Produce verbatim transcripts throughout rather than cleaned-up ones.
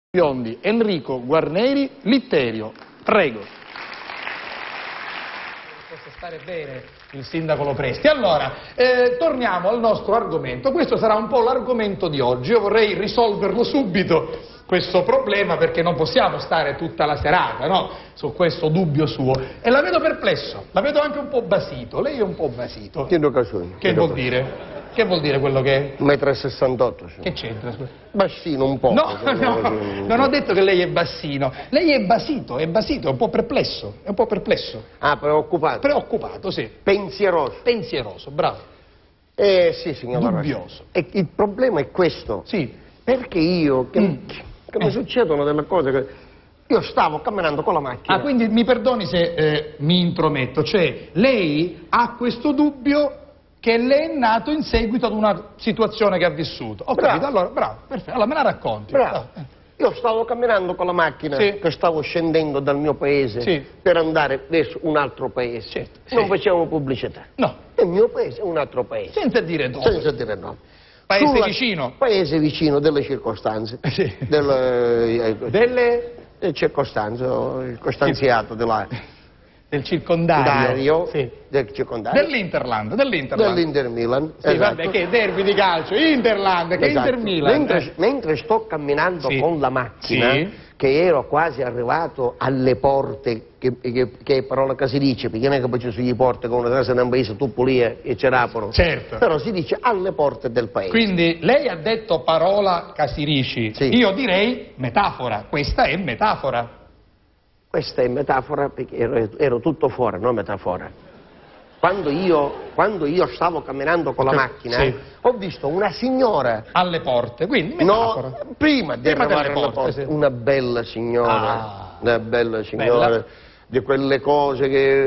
Biondi, Enrico Guarneri, Litterio. Prego. Posso stare bene il sindaco Lopresti. Allora, eh, torniamo al nostro argomento. Questo sarà un po' l'argomento di oggi. Io vorrei risolverlo subito, questo problema, perché non possiamo stare tutta la serata, no? Su questo dubbio suo. E la vedo perplesso, la vedo anche un po' basito. Lei è un po' basito. Chiedo casone. Che vuol dire? Che vuol dire quello che è? un metro e sessantotto. Sì. Che c'entra? Bassino un po'. No, no, non ho detto che lei è bassino. Lei è basito, è basito, è un po' perplesso, è un po' perplesso. Ah, preoccupato. Preoccupato, sì. Pensieroso. Pensieroso, bravo. Eh sì, signor Dubbioso. E il problema è questo. Sì. Perché io, che, Mm. che mi Eh. succedono delle cose che... Io stavo camminando con la macchina. Ah, quindi mi perdoni se eh, mi intrometto, cioè lei ha questo dubbio che le è nato in seguito ad una situazione che ha vissuto. Ho Bravo. capito, allora, bravo, perfetto. Allora me la racconti. Bravo. Ah, Io stavo camminando con la macchina, Sì. che stavo scendendo dal mio paese Sì. per andare verso un altro paese. Certo, Non sì. facciamo pubblicità. No, Il mio paese è un altro paese. senza dire dopo. Senza dire no. Paese Sulla- vicino. Paese vicino delle circostanze. Sì. Del, eh, Delle... del circostanze, il costanziato della... del circondario. Dario, Sì. del circondario. Dell'Interland, dell'Interland. Dell'Inter Milan. Sì, esatto. vabbè, che derby di calcio, Interland, che Esatto. Inter Milan. Mentre, mentre sto camminando Sì. con la macchina, Sì. che ero quasi arrivato alle porte, che, che, che è parola che si dice, perché non è che poi ci sono le porte come una casa in un paese, tu pulia e ce l'aprono. Certo. Però si dice alle porte del paese. Quindi lei ha detto parola Casirici, Sì. io direi metafora, questa è metafora. Questa è metafora perché ero, ero tutto fuori, non metafora. Quando io, quando io stavo camminando con la macchina, Sì. ho visto una signora. Alle porte, quindi metafora. No, prima di Prima arrivare delle alla porte, porta, sì. una bella signora, Ah. una bella signora, Bella. di quelle cose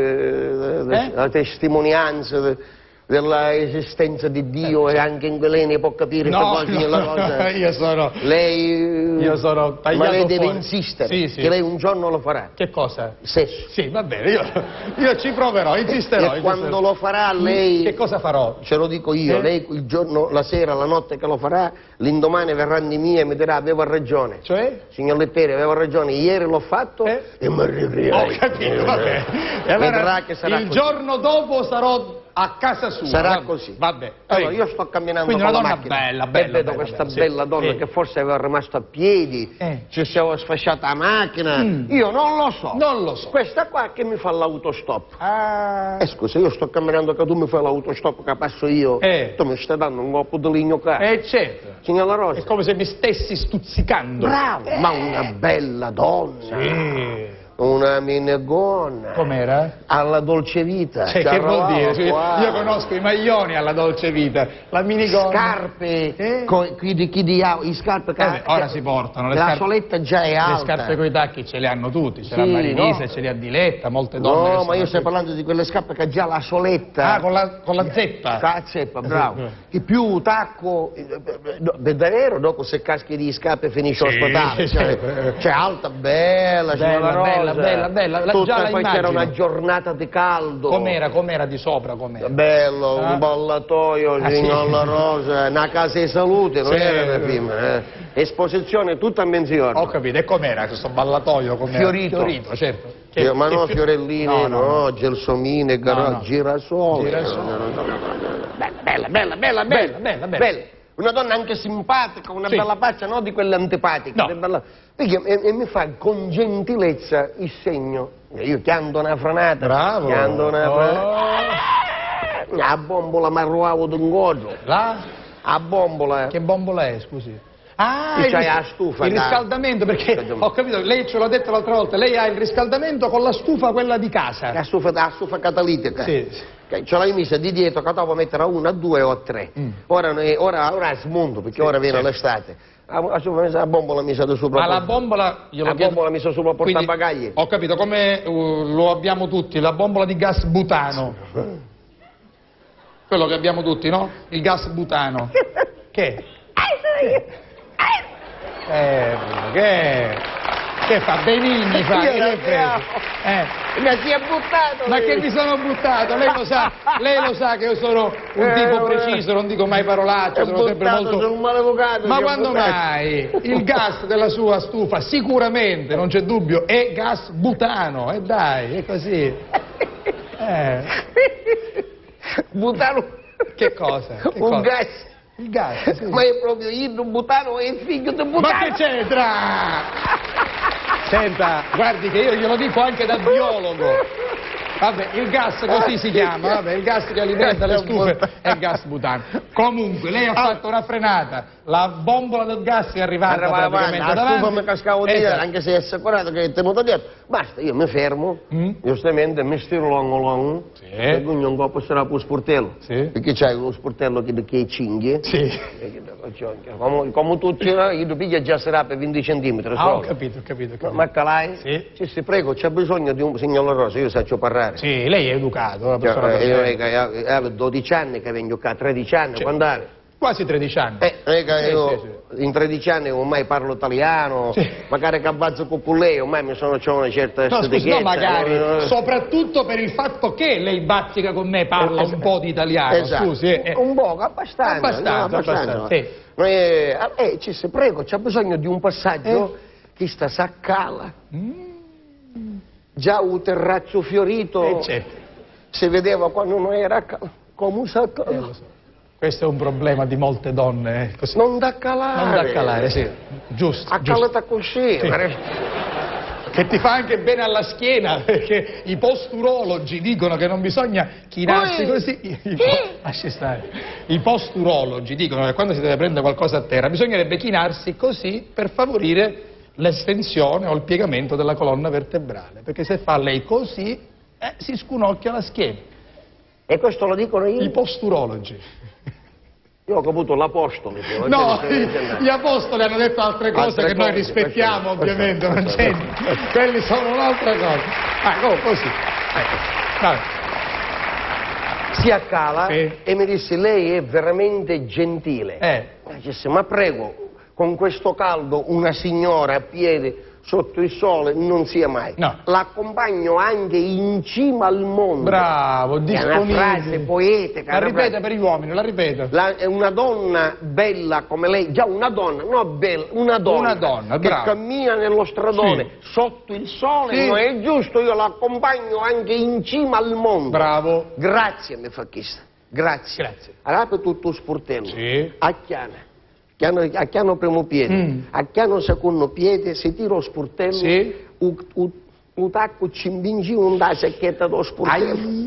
che, Eh? la testimonianza de- dell'esistenza di Dio e anche in quelle ne può capire No, queste cose, no, la cosa. io sono... Lei, Io sono ma lei tagliato deve fuori. insistere, Sì, sì. che lei un giorno lo farà. Che cosa? Sesso. Sì, va bene, io, io ci proverò, insisterò. E quando lo farà lei... Che cosa farò? Ce lo dico io, Eh? lei il giorno, la sera, la notte che lo farà, l'indomani verrà di mia e mi dirà avevo ragione. Cioè? Signor Lettieri, avevo ragione, ieri l'ho fatto Eh? e mi ricriai. Ho capito, va bene. E Vedrà allora che sarà il così. giorno dopo sarò a casa sua. Sarà va- così. Vabbè. Allora, prego. io sto camminando Quindi con una la donna macchina bella, e bella, vedo bella, questa bella, bella sì. donna Eh. che forse aveva rimasto a piedi, Eh. ci siamo sfasciata la macchina, Mm. io non lo so. Non lo so. Questa qua che mi fa l'autostop. Ah. Eh scusa, io sto camminando che tu mi fai l'autostop che passo io, Eh. tu mi stai dando un colpo di legno qua. Eh, certo. Signora Rosa, È come se mi stessi stuzzicando. bravo, ma una bella donna. Sì. Una minigonna Com'era? alla dolce vita. Cioè, ci che vuol arrivava dire? Cioè, qua. io conosco i maglioni alla dolce vita, la minigonna. Scarpe, Eh? co- chi di, chi di, i scarpe che Eh beh, ora si portano le la scarpe- soletta già è Le alta. scarpe coi tacchi ce le hanno tutti, ce l'ha Sì, Marinisa, no. ce le ha Diletta, molte donne. che No, sono ma io sto qui. parlando di quelle scarpe che già la soletta. Ah, con la, con la zeppa. Con la zeppa, bravo. Eh. Che più tacco, eh, eh, no, davvero dopo se caschi di scarpe finisci Sì, all'ospedale. sì. Cioè, c'è alta, bella, Bella, signora Rosa. bella, bella, bella, la- Tutta, già la poi c'era immagino. una giornata di caldo. Com'era, com'era di sopra, com'era? Bello, Ah. un ballatoio, Ah, signor sì. La Rosa, una casa di salute, non Sì. era da prima. Eh. Esposizione tutta a menzione. Ho capito, e com'era questo ballatoio? Com'era? Fiorito. Fiorito, certo. Che- Io, ma che no, fi- fiorellini, no, no, no, no. gelsomine, gara- No, no. girasole. Girasole. Bella, bella, bella, bella, Bella, bella, bella. Una donna anche simpatica, una Sì. bella faccia, no di quelle antipatiche. No. che bella- Perché, e, e mi fa con gentilezza il segno. Io chiando una franata. Bravo. Chiando una Oh. franata. La bombola mi arruavo d'un godo. La? A bombola. Che bombola è, scusi? Ah, Qui il, c'hai ris- la stufa, il dai. riscaldamento, perché ho capito, lei ce l'ha detto l'altra volta, lei ha il riscaldamento con la stufa quella di casa. La stufa, la stufa catalitica. Sì. Che ce l'hai messa di dietro, che dopo mettere a una, a due o a tre. Mm. Ora, ne- ora, ora è smondo, perché ora viene certo. l'estate. La, la, stufa messa- la bombola messa da sopra. Ma la bombola, glielo La chiedo- bombola messa sopra il Quindi, portabagagli. ho capito, come uh, lo abbiamo tutti, la bombola di gas butano. Quello che abbiamo tutti, no? Il gas butano. Che? Eh, che? Che fa? Benigni fa, che Io ne frega? Eh. Mi si è buttato! Ma lei. che mi sono buttato? Lei lo sa, lei lo sa che io sono un Eh, tipo eh. preciso, non dico mai parolacce, È sono sempre buttato, molto... sono un maleducato. Ma si è quando buttato. mai? Il gas della sua stufa, sicuramente, non c'è dubbio, è gas butano, e dai, è così. Eh, Butano. che cosa? Che Un cosa? gas. Il gas, sì. Ma è proprio io, Butano è il figlio di Butano. Ma che c'entra? Senta, guardi che io glielo dico anche da biologo. Vabbè, il gas così si chiama, vabbè, il gas che alimenta le stufe è il gas butano. Comunque, lei ha fatto una frenata, la bombola del gas è arrivata Arrivava praticamente avanti, la davanti. stufa mi cascavo dietro, Esatto. anche se è assicurato che è tenuto dietro. Basta, io mi fermo, Mm. giustamente mi stiro lungo lungo, Sì. e quindi un po' sarà per lo sportello. Sì. Perché c'hai lo sportello che, che cinghie. Sì. Come, come tutti, io piglia già sarà per venti centimetri. Ah, ho solo. capito, ho capito, ho capito. Ma calai? Sì. Ci si prego, c'è bisogno di un signore Rosa, io saccio parlare. Sì, lei è educato, una persona Cioè, io perfetta. avevo dodici anni che vengo qua, tredici anni, Sì. quando eri? Quasi tredici anni. Eh, non è che Sì, io sì, in tredici anni ormai parlo italiano, Sì. magari che abbazzo con lei, ormai mi sono c'ho una certa No, scusi, statichezza. no, magari, eh, soprattutto per il fatto che lei bazzica con me, parla un po' di italiano, Esatto. scusi. eh, eh. Un po', abbastanza. Abbastanza, no, abbastanza, sì. Noi, eh, eh, ci si prego, c'è bisogno di un passaggio che sta saccala. Già un terrazzo fiorito Eh, certo. si vedeva quando non era ca- come un saccala. Eh, lo so. Questo è un problema di molte donne, eh, così. Non da calare. Non da calare, sì, giusto, A giusto. calata così. Sì. ma- Che ti fa anche bene alla schiena, perché i posturologi dicono che non bisogna chinarsi Ui. così. I, i, Sì. lasci stare. I posturologi dicono che quando si deve prendere qualcosa a terra bisognerebbe chinarsi così per favorire l'estensione o il piegamento della colonna vertebrale, perché se fa lei così eh, si sconocchia la schiena. E questo lo dicono io? I posturologi. Io ho caputo l'apostolo. però, No, cioè, gli cioè, gli apostoli hanno detto altre cose Altre che noi cose, rispettiamo, questo- ovviamente, non questo- c'è. Quelli sono un'altra cosa. Ah, oh, così. Ecco. Vabbè. si accala Sì. e mi disse lei è veramente gentile. Eh. Mi disse, ma prego, con questo caldo una signora a piedi sotto il sole non sia mai. No. L'accompagno anche in cima al mondo. Bravo, È una disponibile. frase poetica. La una ripete frase- per gli uomini, la ripete. La- è una donna bella come lei, già una donna, no bella, una donna, Una donna, che bravo. cammina nello stradone sotto il sole, Sì. non è giusto, io l'accompagno anche in cima al mondo. Bravo. Grazie, mi fa chissà, grazie. Grazie. Arape tutto sportello, Sì. a chiana, chiano, a chiano primo piede, Mm. a chiano secondo piede, se tiro lo sportello, Sì. u, u, u tacco cimbingi un da secchietta dello sportello. Ai.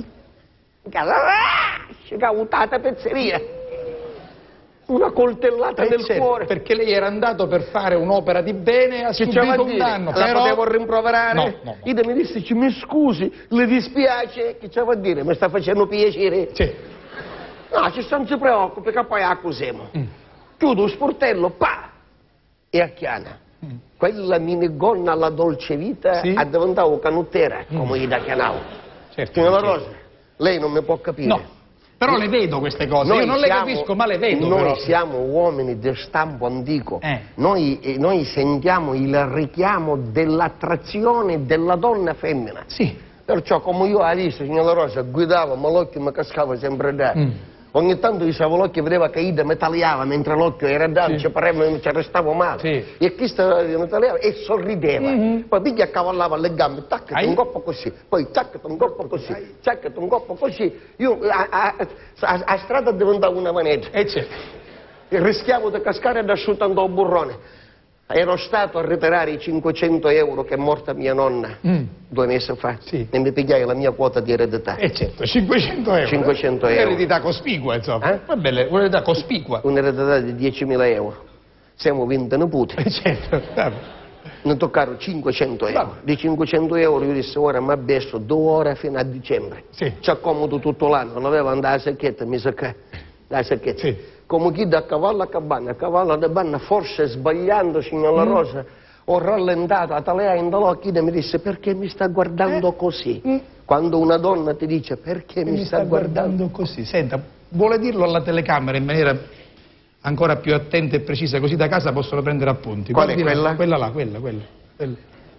Che utata pezzeria. Una coltellata Eh, nel certo, cuore. perché lei era andato per fare un'opera di bene e ha Che c'è subito a un dire? danno. La però... potevo rimproverare? No, no, no. Ida mi disse, ci mi scusi, le dispiace? Che c'è a dire? Mi sta facendo piacere? Sì. No, ci non si preoccupi, che poi accusiamo. Mm. Chiudo lo sportello, pa! E a chiana. Quella minigonna alla dolce vita Sì. è diventata canuttera, come gli da chianavo. Certo, Signora certo. Rosa, lei non mi può capire. No, però le vedo queste cose. Io non le siamo- capisco, ma le vedo. Noi però. siamo uomini di stampo antico. Eh. Noi, eh, noi sentiamo il richiamo dell'attrazione della donna femmina. Sì. Perciò, come io ho visto, signora Rosa, guidavo, ma l'occhio mi cascava sempre da. Mm. Ogni tanto io stavo l'occhio vedeva che Ida mi tagliava mentre l'occhio era dato, Sì. ci pareva, ci restavo male. Sì. E chi stava, mi tagliava e sorrideva. Mhm. Poi piglia accavallava le gambe, tac, Ai. un coppo così, poi tac, un coppo così, tac, un coppo così. Io a, a, a, a strada diventavo una manetta. E c'è. E rischiavo di cascare da soltanto un burrone. Ero stato a ritirare i cinquecento euro che è morta mia nonna Mm. due mesi fa Sì. e mi pigliai la mia quota di eredità. E certo, cinquecento euro. cinquecento euro. Un'eredità cospicua, insomma. Eh? Va bene, un'eredità cospicua. Un'eredità di diecimila euro. Siamo venti nipoti. E certo. vabbè. Ne toccarono cinquecento euro. Vabbè. Di cinquecento euro io dissi, ora mi abbesso due ore fino a dicembre. Sì. Ci accomodo tutto l'anno, non avevo andare a secchietta, mi secca. La secchietta. Sì. Come chi da cavallo a cabana, a cavallo da banna, forse sbagliando, signora Mm. Rosa, ho rallentato, a talea in l'occhio e mi disse, perché mi sta guardando così? Mm. Quando una donna ti dice, perché mi, Mi sta guardando così. Senta, vuole dirlo alla telecamera in maniera ancora più attenta e precisa, così da casa possono prendere appunti. Qual è Guardi là, quella? Quella là, quella, quella. quella.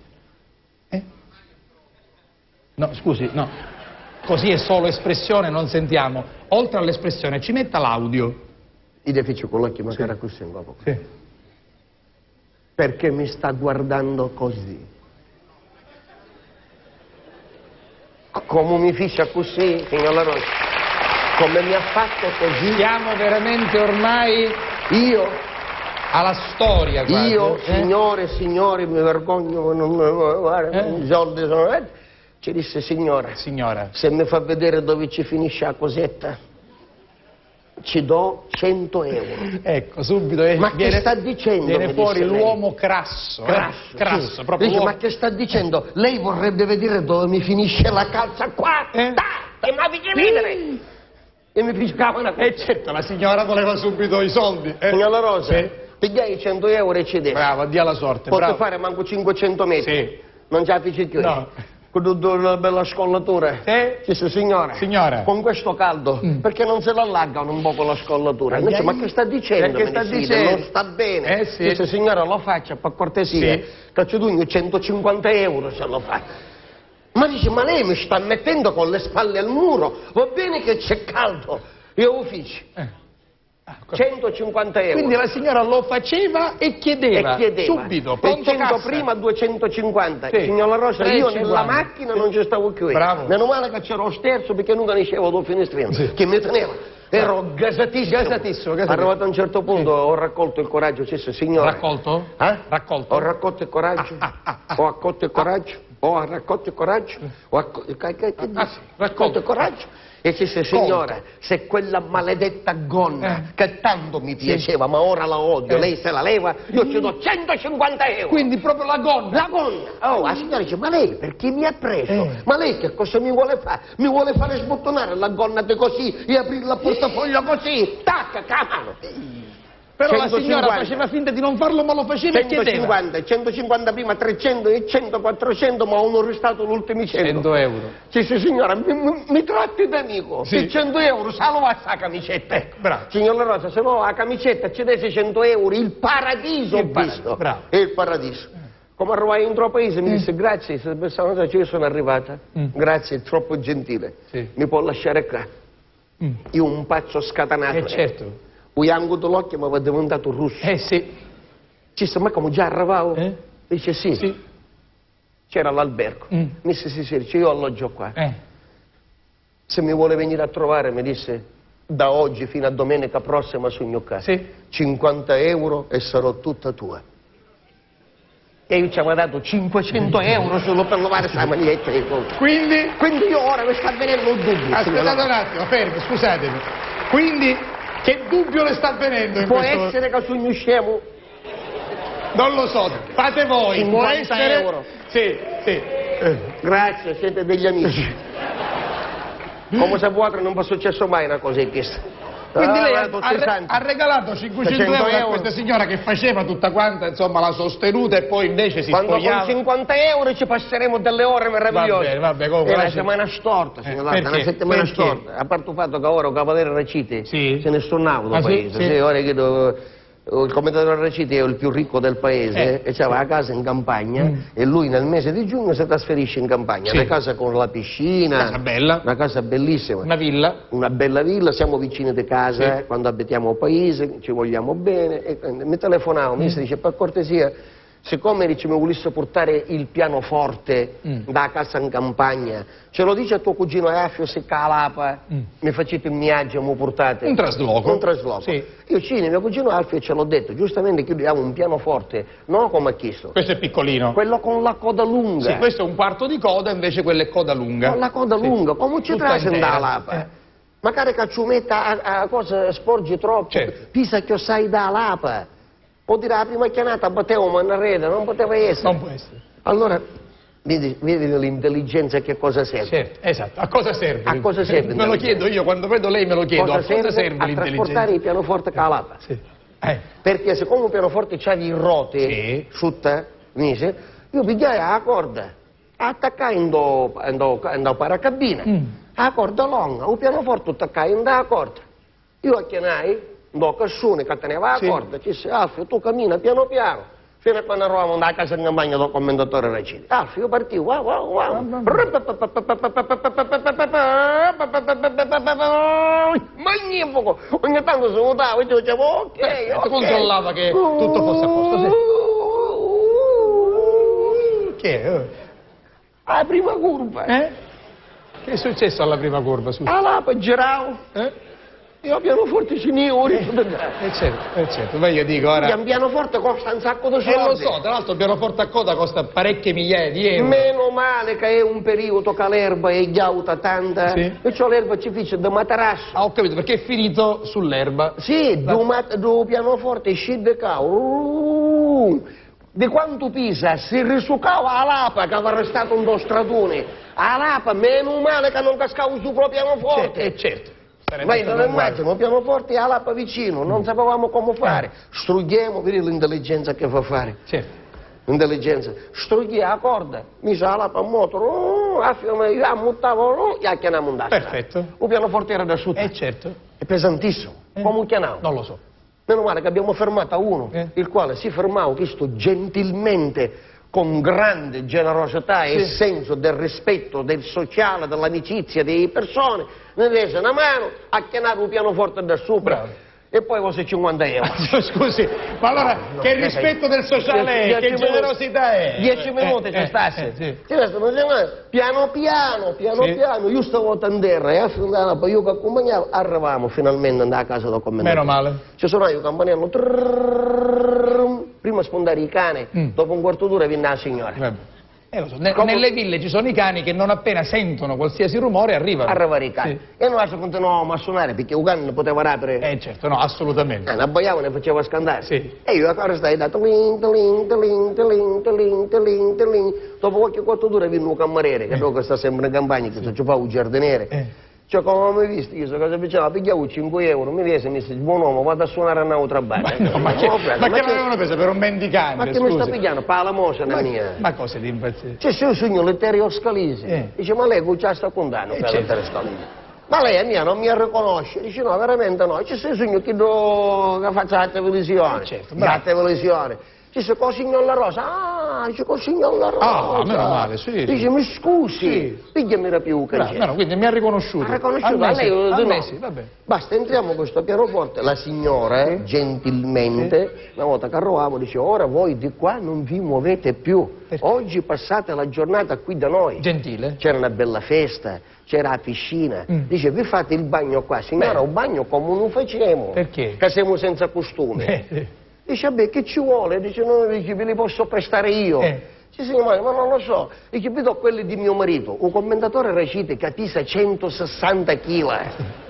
No, scusi, no. Così è solo espressione, non sentiamo. Oltre all'espressione ci metta l'audio. I defici con l'occhio magari sì. Così, sì. Perché mi sta guardando così? Come mi fiscia così, signor La Rosa? Come mi ha fatto così? Siamo veramente ormai... Io? Alla storia, quasi. Io, eh? signore, signore, mi vergogno, non, guarda, eh? I soldi sono... Eh? Ci disse, signora, signora, se mi fa vedere dove ci finisce la cosetta, ci do cento euro. Ecco, subito... Eh, ma viene, che sta dicendo? Viene fuori l'uomo crasso. Crasso, eh? Crasso, sì. proprio Dice, ma che sta dicendo? Lei vorrebbe vedere dove mi finisce la calza qua? Eh? Dai, e mi avete vedere! E mi fiscava una cosa. E certo, la signora voleva subito i soldi. Eh? Signor La Rosa, sì. pigliai i cento euro e ci dai. Bravo, addio alla sorte. Posso bravo. fare manco cinquecento metri? Sì. Non ce la feci più? No. Con tutta una bella scollatura? Sì. Dice, signora, signora, con questo caldo, mm. perché non se l'allagano un po' con la scollatura? Dice, ma che sta dicendo? Che sta dicendo? Non sta bene. Eh, sì. Dice, signora, lo faccia per cortesia. Sì. Cacciatugno centocinquanta euro se lo fa. Ma dice, ma lei mi sta mettendo con le spalle al muro? Va bene che c'è caldo. Io uffici. Eh. centocinquanta euro. Quindi la signora lo faceva e chiedeva, e chiedeva. subito, pronto cento cassa. prima duecentocinquanta. Sì. Signor La Rosa, io nella cinquanta. macchina non ci stavo più. Bravo. Meno male che c'era lo sterzo perché non conoscevo dal finestrino, sì. Che mi teneva. Ero gasatissimo. Gasatissimo, gasatissimo. Arrivato a un certo punto sì. Ho raccolto il coraggio, disse, signore. Raccolto? Eh? Raccolto. Ho raccolto il coraggio, ah, ah, ah, ah. ho accolto il coraggio, ah. Ho raccolto il coraggio, ho accolto ah, sì. il coraggio. E disse, signora, se quella maledetta gonna, eh. che tanto mi piaceva, sì. Ma ora la odio, eh. Lei se la leva, io ci do centocinquanta euro. Quindi proprio la gonna? La gonna. Oh, la signora dice, ma lei perché mi ha preso? Eh. Ma lei che cosa mi vuole fare? Mi vuole fare sbottonare la gonna di così e aprire la portafoglio così? Tacca, cavolo! Però centocinquanta. La signora faceva finta di non farlo, ma lo faceva centocinquanta, e chiedeva. centocinquanta prima, trecento e cento, quattrocento, ma ho restato l'ultimi cento. cento euro. Sì, sì, signora, mi, mi, mi tratti d'amico. Sì. Per cento euro, salvo a sta camicetta. Ecco, bravo. Signor La Rosa, se no la camicetta ci dai cento euro, il paradiso ho visto. Bravo. È il paradiso. Come arrivai in un paese mi mm. disse, grazie, se pensavo che io sono arrivata. Mm. Grazie, è troppo gentile. Sì. Mi può lasciare qua. Mm. Io un pazzo scatanato. Eh, certo. Ho anguto l'occhio ma avevo diventato russo. Eh sì. Dice, ma come già arrivavo? Eh? Dice sì. Sì. C'era l'albergo. Mm. Mi disse sì, sì, dice, io alloggio qua. Eh. Se mi vuole venire a trovare, mi disse, da oggi fino a domenica prossima sogno qua. Sì. cinquanta euro e sarò tutta tua. E io ci avevo dato cinquecento euro solo per lavare questa maglietta. Quindi? Quindi io ora mi sta venendo un dubbio. Aspettate un attimo, fermi, scusatemi. Quindi... Che dubbio le sta venendo in Può questo... essere che sogno scemo? Non lo so, fate voi. Può essere... euro. Sì, sì. Eh, grazie, siete degli amici. Come se vuoi non mi è successo mai una cosa di questa. Quindi lei ha, ha, ha regalato cinquecento euro a questa signora che faceva tutta quanta, insomma, la sostenuta e poi invece si Quando spogliava. Con cinquanta euro ci passeremo delle ore meravigliose. Vabbè, vabbè, comunque. È una settimana storta, signor eh, una settimana perché? storta. A parte il fatto che ora il Cavaliere Raciti sì. se ne stornava dal ah, paese. Sì? Sì, ora che do... Il commendatore Raciti è il più ricco del paese eh. e aveva la casa in campagna mm. e lui nel mese di giugno si trasferisce in campagna. Sì. Una casa con la piscina, casa bella. Una casa bellissima. Una villa. Una bella villa, siamo vicini di casa, sì. eh, quando abitiamo al paese, ci vogliamo bene. E, e, mi telefonavo, mm. mi dice, per cortesia, siccome dice, mi volesse portare il pianoforte mm. da casa in campagna, ce lo dice a tuo cugino Affio se calapa, mm. mi facete un viaggio, mi portate. Un trasloco. Un trasloco. Sì. Io Cine, mio cugino Affio ce l'ho detto, giustamente che abbiamo un pianoforte, non come ha chiesto. Questo è piccolino. Quello con la coda lunga. Sì, questo è un quarto di coda, invece quello è coda lunga. Con la coda sì. lunga, come ci trae da lapa? Eh. Magari cacciumetta a, a cosa sporge troppo, certo. Pisa che sai da lapa. Può dire la prima chiamata battevo una rete, non poteva essere. Non può essere. Allora, vedi, vedi l'intelligenza a che cosa serve? Certo, esatto. A cosa serve? A cosa serve? Me lo chiedo io, quando vedo lei me lo chiedo. Cosa a cosa serve, serve l'intelligenza? A trasportare il pianoforte calata. Sì. Eh. Perché siccome un pianoforte c'ha di rote, sì. sutta, mise, io pigliai la corda, attaccai in do, in do, in do paracabina, mm. la corda lunga, il pianoforte attaccai in da corda. Io acchianai, do cassone che teneva la sì. corda, ci disse, Alfio, tu cammina piano piano, Fino a quando eravamo nella casa in campagna del commendatore Raciti. Alfio, io partivo, wow, wow, wow. Magnifico! Ogni tanto si votava, io dicevo, ok, ok. Controllava che tutto fosse a posto, sì. Che è? La prima curva. Eh? Che è successo alla prima curva? Su? Allora, giravo. Eh? Io pianoforte signori. Eh certo, eh certo, ma io dico ora... Un pianoforte costa un sacco di soldi. Eh lo so, tra l'altro il pianoforte a coda costa parecchie migliaia di euro. Meno male che è un periodo che l'erba è giauta tanta. Sì. E c'ho l'erba ci fece da materasso. Ah, ho capito, perché è finito sull'erba. Sì, La... do pianoforte scende qua. Uh, di quanto pisa si risucava a lapa che aveva restato un do stradone. A lapa, meno male che non cascava su proprio pianoforte. Eh certo. Ma io non immagino, un pianoforte a lapa vicino, non sapevamo come fare. Strughiamo, vedi l'intelligenza che fa fare. Certo. Intelligenza. Strughi la corda, mise la lapa a moto, oh, a fiume, io ammuttavo, oh, e chiamiamo un dastra. Perfetto. Un pianoforte era da sotto. Eh certo. È pesantissimo. Eh. Come chiamiamo? Non lo so. Meno male che abbiamo fermato a uno, Eh. il quale si fermava, questo gentilmente, con grande generosità e Sì. senso del rispetto, del sociale, dell'amicizia delle persone, mi prese una mano a chiamare un pianoforte da sopra. Bravo. E poi cose cinquanta euro. Scusi, ma allora No, no, che no, rispetto del sociale è? Che generosità è? Dieci Eh, minuti eh, ci eh, stassi. eh, sì. Ci resta, non c'è piano piano, piano Sì. piano, io stavo a tendere, e eh, io che accompagnavo, arrivavamo finalmente andare a casa del commendatore. Meno male. Ci sono io, campanello, trrrr, prima spondare i cani, Mm. dopo un quarto d'ora viene la signora. Vabbè. Eh, lo so. Ne- Come- Nelle ville ci sono i cani che non appena sentono qualsiasi rumore arrivano. Arrivano i cani. Sì. E noi continuavamo a suonare perché il cane non poteva rapere. Eh certo, no, assolutamente. Eh, ne abbaiavo e ne faceva scandare. Sì. E io ancora stai da tlin, tlin, tlin, tlin, tlin, tlin, tlin. Dopo qualche quarto d'ora viene un cameriere, che Eh. dopo sta sempre in campagna, che ci fa un giardiniere. Eh. Cioè, come mi visto, io so cosa faceva, pigliavo cinque euro, mi viene e mi dice, buon uomo, vado a suonare a un'altra Ma, banda. no, ma che, ma che l'avevano preso per un mendicante? Ma che mi sta scusi? pigliando? Pala mosa Ma, la mia. ma cosa di impazzire? C'è il signor Letterio Scalisi. Eh. Dice, ma lei con sta contando Eh, per certo. Letterio Scalisi? Ma lei è mia, non mi riconosce. Dice, no, veramente no. C'è il signor che, do... che faccia la televisione. Eh, certo, la bravo. televisione. Dice, con il signor La Rosa. Ah, dice, con il signor La Rosa. Ah, meno male, sì, sì. Dice, mi scusi, Sì. pigliami la più Bravo, cancella. no, quindi mi ha riconosciuto. Ha riconosciuto, A me a sì, lei, a no. me sì, vabbè. Basta, entriamo in questo pianoforte. La signora, eh, gentilmente, una volta che arrivavo, dice, ora voi di qua non vi muovete più. Perché? Oggi passate la giornata qui da noi. Gentile. C'era una bella festa, c'era la piscina. Mm. Dice, vi fate il bagno qua. Signora, Beh. un bagno come non facciamo. Perché? Che siamo senza costume. Eh, eh. Dice, beh, che ci vuole? Dice, no, dice, ve li posso prestare io. Eh. Dice, signora, ma non lo so. Dice, vi do quelli di mio marito. Un commendatore recite che pesa centosessanta chili.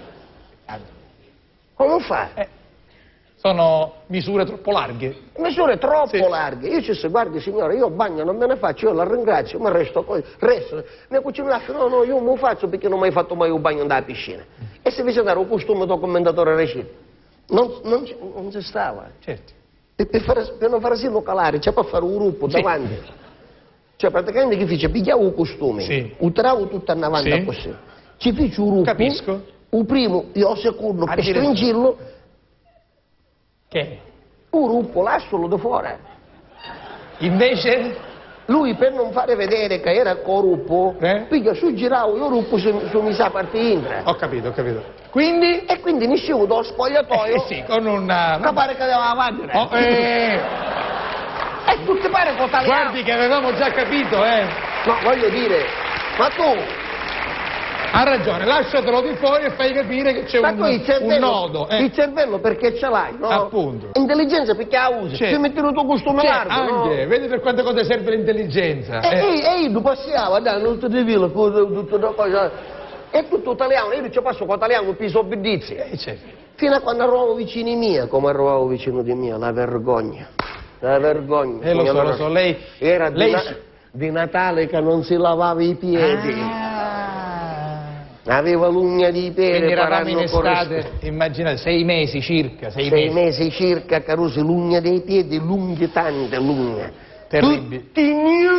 Come fa? Eh, sono misure troppo larghe. Misure troppo Sì. larghe. Io ci dico, guardi signora, io bagno non me ne faccio, io la ringrazio, ma resto poi, resto. Mia cucina mi dice, no, no, io non lo faccio perché non ho mai fatto mai un bagno nella piscina. E se invece dare un costume del commendatore recite, non, non, ci- non ci stava. Certo. Per, per, fare, per non fare sì localare, c'è per fare un gruppo Sì. davanti. Cioè praticamente che fece, pigliavo un costume, Sì. utravo tutto in avanti Sì. così. Ci fece un gruppo. Capisco. Il primo, io il secondo, per Addirittura. stringillo, Che? un gruppo là solo da fuori. Invece? Lui per non fare vedere che era corruppo, Eh? piglia su giravo, io ruppo su, su mi sa partire. Ho capito, ho capito. Quindi? E quindi mi scivo dallo spogliatoio, Eh sì, con una... che pare che aveva vagina. Oh, eh, E tutti pare con italiano. guardi che avevamo già capito, eh. No, voglio dire, ma tu, Ha ragione, lasciatelo di fuori e fai capire che c'è ma un, tu il cervello, un nodo. Eh. il cervello perché ce l'hai, no? Appunto. Intelligenza perché la usi, C'è. ti metti il tuo costume C'è largo, anche, no? vedi per quante cose serve l'intelligenza. E, eh. e, e io passavo, dai, non ti devi la cosa, tutto da cosa. È tutto italiano, io ci passo con italiano più obbedizi. Eh, certo. Fino a quando arrivavo vicini mia, come arrivavo vicino di mia, la vergogna. La vergogna. Eh, lo so, Signora, lo so, lei... Era di, lei... Na- di Natale che non si lavava i piedi. Ah. Aveva l'ugna di piedi. Quindi eravamo in faranno estate, corrispo- immaginate, sei mesi circa, sei, Sei mesi. mesi circa, Carusi, l'ugna dei piedi, lunghe tante l'ugna. Terribili. Tutti nudi. Eh,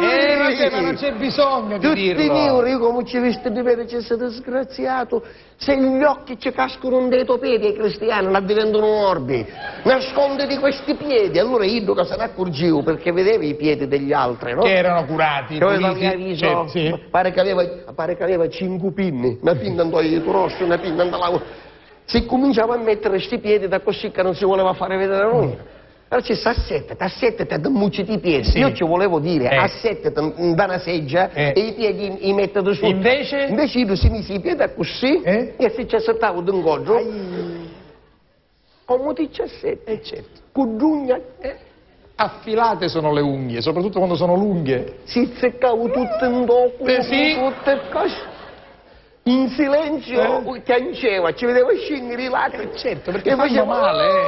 vabbè, ma non c'è bisogno di tutti dirlo. miei, io come ci visto di vedere, c'è stato disgraziato, se gli occhi ci cascano un dei tuoi piedi ai cristiani, la diventano morbi, nasconditi questi piedi, allora io che se ne accorgevo, perché vedevo i piedi degli altri, no? Che erano curati, Che aveva puliti. il viso, Certo, sì. pare, che aveva, pare che aveva cinque pinne, una pinna andò dietro rosso, una pinna andò là. Si cominciava a mettere questi piedi da così che non si voleva fare vedere a noi. Allora ci sta a sette, a sette ti muciti i piedi. Sì. Io ci volevo dire, Eh. a sette da una seggia Eh. e i piedi i metto su. Invece? Invece io si mise i piedi così Eh? e se ci assettavo d'un goggio, come diciassette, Eh, certo. con giugna, eh, Affilate sono le unghie, soprattutto quando sono lunghe. si zeccavo tutto in dopo, Eh, sì. tutte cose. In silenzio, Eh. piangeva, ci vedeva scendere i lacrime. Certo, perché E fanno faceva- male, eh.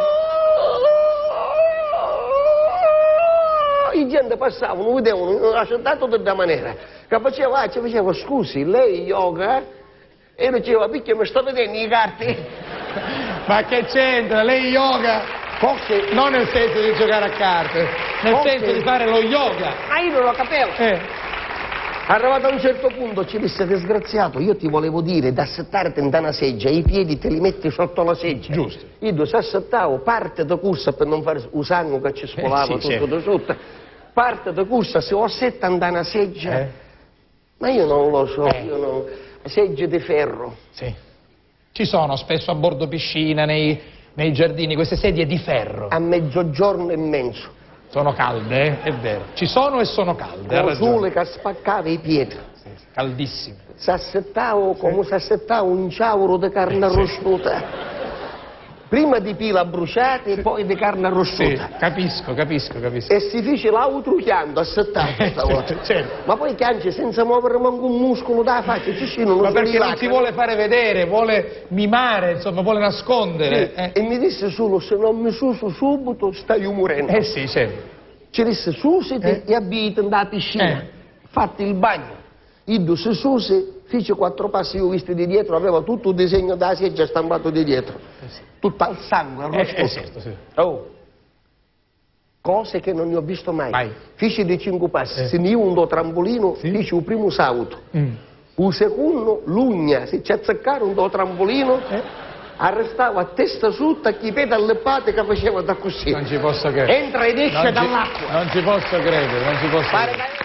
I gente passavano, vedevano, accettato di quella maniera. Che faceva, ci faceva, scusi, lei yoga? E lui diceva, picchia, mi sta vedendo i carti? Ma che c'entra? Lei yoga? Forse, Non nel senso di giocare a carte, nel Ok. senso di fare lo yoga. ma io non lo capivo. Eh. Arrivato a un certo punto ci disse, disgraziato, io ti volevo dire da settarti in una seggia, i piedi te li metti sotto la seggia. Giusto. Io se assettavo parte da corsa per non fare un sangue che ci scolava Eh, sì, tutto certo. da sotto, parte da corsa, se ho setta in una seggia, Eh. ma io non lo so, Eh. io non... segge di ferro. Sì. Ci sono spesso a bordo piscina, nei, nei giardini, queste sedie di ferro. A mezzogiorno e mezzo, Sono calde, eh? È vero. Ci sono e sono calde, ha con ragione. sole che spaccava i piedi. Sì, sì, caldissime. S'assettavo come s'assettava un ciauro di carne arrostita. Prima di pila bruciata e poi di carne Sì, arrostita. capisco, capisco, capisco. E si fece l'autruchiando assettato questa volta. Certo, certo. Ma poi chiange senza muovere manco un muscolo da faccia, ci sono Ma uno perché non sbrillato. si vuole fare vedere, vuole mimare, insomma, vuole nascondere. Sì, Eh, E mi disse solo, se non mi suso subito stai morendo. Eh sì, certo. Ci disse, susiti Eh. e abiti nella piscina. Eh. Fatti il bagno. Io se susi, fece quattro passi, io ho visto di dietro, aveva tutto il disegno da seggia stampato di dietro. Tutto al sangue, Eh, arrosto. eh, certo, sì. Oh. Cose che non ne ho visto mai. Mai. Fece di cinque passi, Eh. se ne un do trampolino, Sì. fece il primo salto. Mm. Un secondo, l'ugna, si ci azzeccare un do trampolino, Eh. arrestava a testa sotto, chi piede alle patte che faceva da così. Non ci posso credere. Entra ed esce Non ci- dall'acqua. Non ci posso credere, non ci posso Pare credere. che